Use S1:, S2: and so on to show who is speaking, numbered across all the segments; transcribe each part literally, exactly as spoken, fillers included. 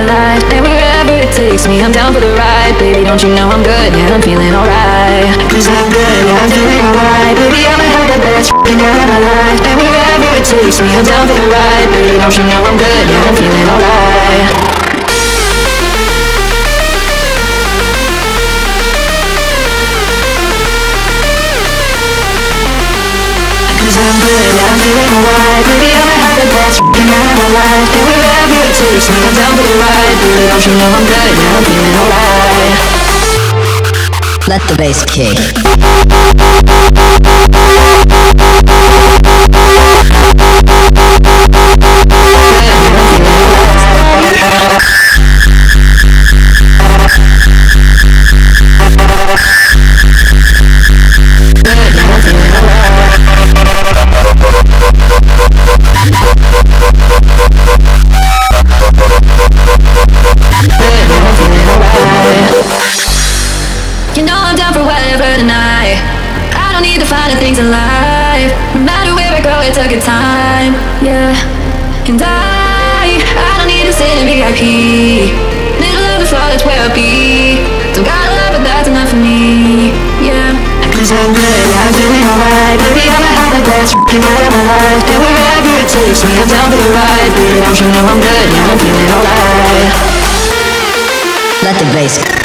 S1: life. And wherever it takes me, I'm down for the ride. Baby, don't you know I'm good? Yeah, I'm feeling alright. Cause I'm good, yeah, I'm feeling alright. Baby, I'ma have the best f***ing night of my life. And wherever it takes me, I'm down for the ride. Baby, don't you know I'm good? Yeah, I'm feeling alright. I'm good, I'm feeling alright. Baby, I'ma have the best f***ing night of my life. And wherever it takes me, I'm down for the ride. Baby, don't you know I'm good, yeah, I'm feeling alright.
S2: Let the bass kick.
S1: You know I'm down for whatever tonight. I don't need to find the things in life. No matter where I go, it took a time. Yeah. And I, I don't need to sit in V I P. Middle of the floor, that's where I'll be. Don't gotta love, but that's enough for me. Yeah. Cause I'm good, yeah, I'm feeling alright. Baby, I'ma have the best f***ing night of my life. And wherever it takes me, I'm down for the ride. Baby, don't you know I'm good, yeah, I'm feeling alright.
S2: Let the bass kick.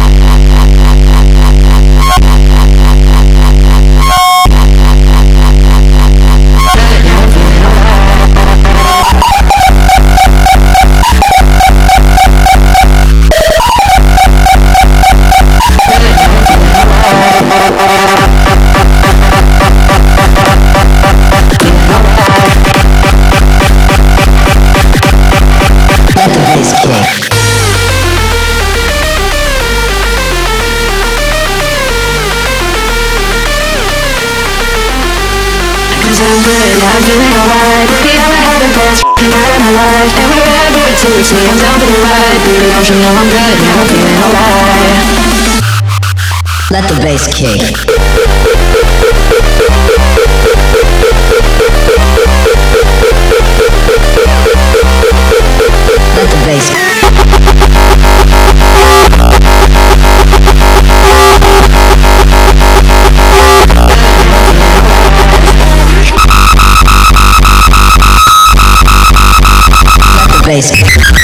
S1: I'm good, yeah, I'm feeling alright. Baby, I'ma have the best f***ing night of my life. And wherever it takes me, I'm down for the ride. Baby, don't you know I'm good, yeah, I'm feeling alright.
S2: Let the bass kick. Let the bass kick. Bass.